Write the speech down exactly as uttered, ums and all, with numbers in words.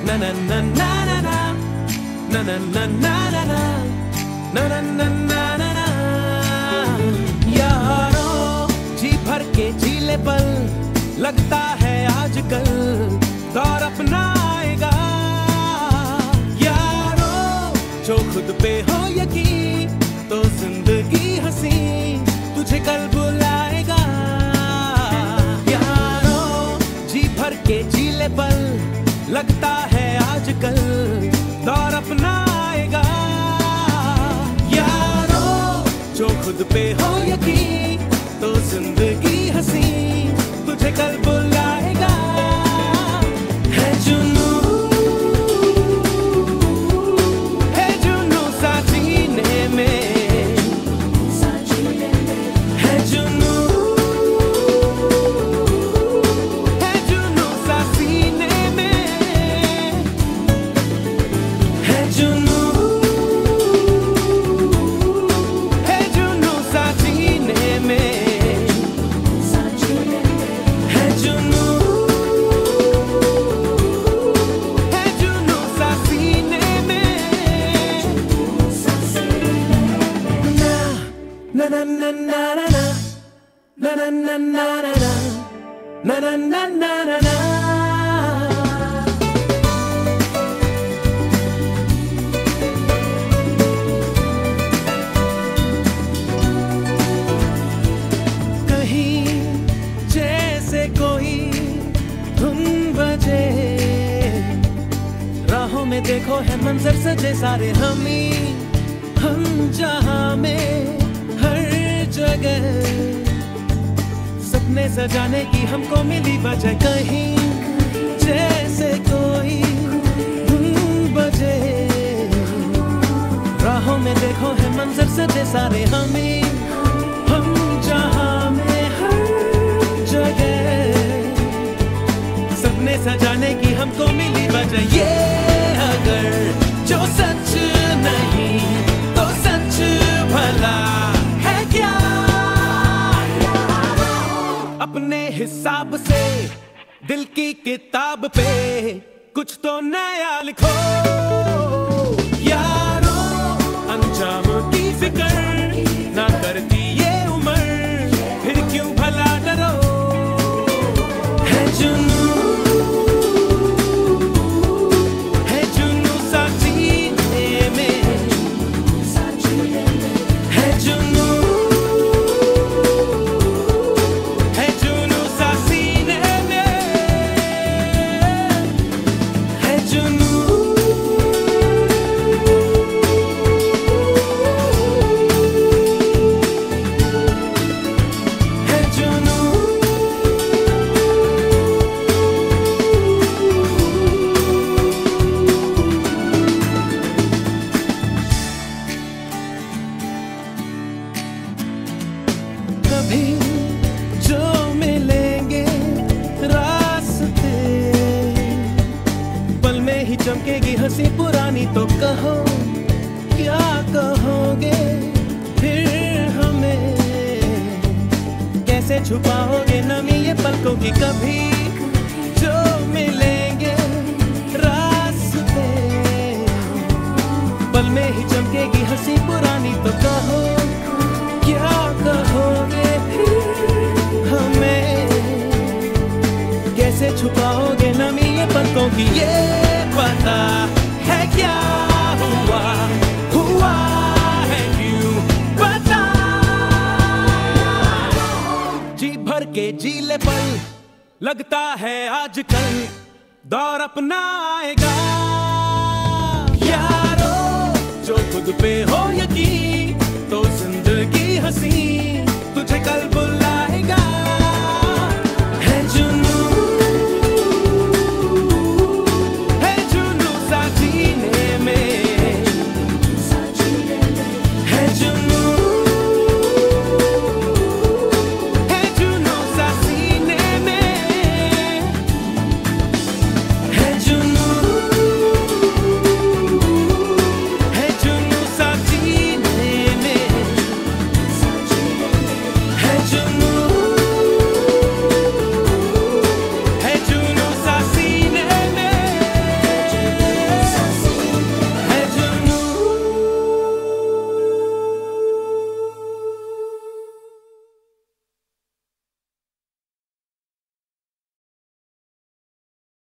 na na na na na na na na na na na na na na na na na ना यारों जी भर के जीले पल लगता है आजकल दौर अपना आएगा यारों जो खुद पे हो यकीन तो जिंदगी हंसी तुझे कल बुलाएगा यारों जी भर के जीले पल लगता है आजकल दौर अपना आएगा यारों जो खुद पे हो यकीन तो जिंदगी हंसी तुझे कल बुलाएगा है जुनू है जुनू सा सीने में है जुनू है जुनू सा सीने में है जुनू है जुनू सा सीने में है जुनू है जुनू सा सीने में ना ना ना ना ना ना ना ना ना ना ना ना ना ना ना ना कहीं जैसे कोई धुन बजे राहों में देखो है मंजर सजे सारे हम ही हम जहां में हर जगह सपने सजाने की हमको मिली वजह कहीं जैसे कोई धुन बजे राहों में देखो है मंजर सजे सारे हम ही हम जहां में हर जगह सपने सजाने की हमको मिली वजह ये अगर जो सच नहीं तो सच भला है क्या अपने हिसाब से दिल की किताब पे कुछ तो नया लिखो यारों अंजाम की फिक्र ना करती ये उम्र फिर क्यों भला डरो है जुनू है जुनू सा सीने में है जुनू है जुनू सा सीने में है जुनू है जुनू कभी जो मिलेंगे रास्ते पल में ही चमकेगी हंसी पुरानी तो कहो क्या कहोगे फिर हमें कैसे छुपाओगे नमी ये पलकों की कभी जो मिलेंगे रास्ते पल में ही चमकेगी हंसी पुरानी तो कहो क्या कहोगे फिर हमें कैसे छुपाओगे नमी ये पलकों की ये पता है क्या हुआ हुआ है क्यों पता जी भर के जीले पल लगता है आजकल दौर अपना आएगा यारों जो खुद पे हो यकीन तो जिंदगी हंसी